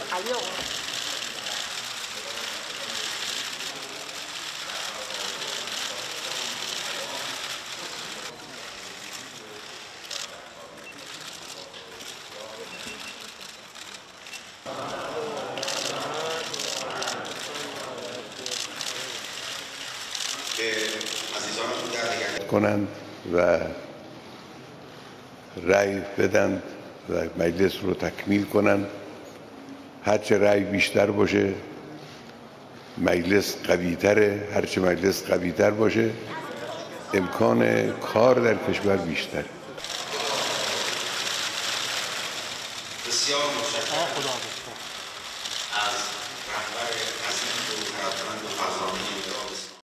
کنند و رأی بدند و مجلس رو تکمیل کنند. هرچه رأی بیشتر باشه مجلس قوی‌تره، هرچه مجلس قوی‌تر باشه امکان کار در کشور بیشتر. بسیار متشکرم.